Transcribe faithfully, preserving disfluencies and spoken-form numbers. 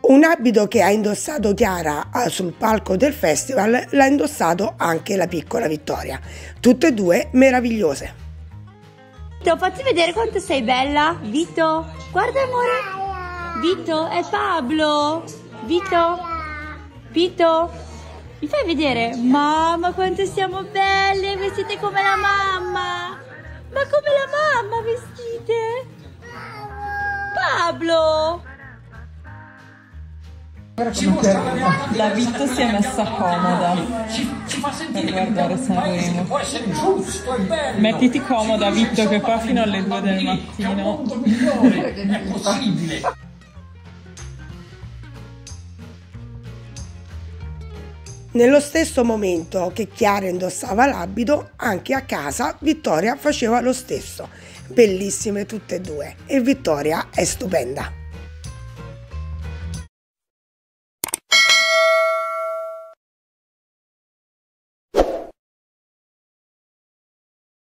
Un abito che ha indossato Chiara sul palco del festival l'ha indossato anche la piccola Vittoria. Tutte e due meravigliose. Vito, fatti vedere quanto sei bella. Vito, guarda amore. Vito, è Pablo. Vito, Vito, mi fai vedere? Mamma, quanto siamo belle, vestite come la mamma. Ma come la mamma vestite? Pablo. La Vitto si è messa comoda per guardare Sanremo. Mettiti comoda Vitto, che qua fino alle due del mattino. È possibile. Nello stesso momento che Chiara indossava l'abito, anche a casa Vittoria faceva lo stesso. Bellissime tutte e due, e Vittoria è stupenda.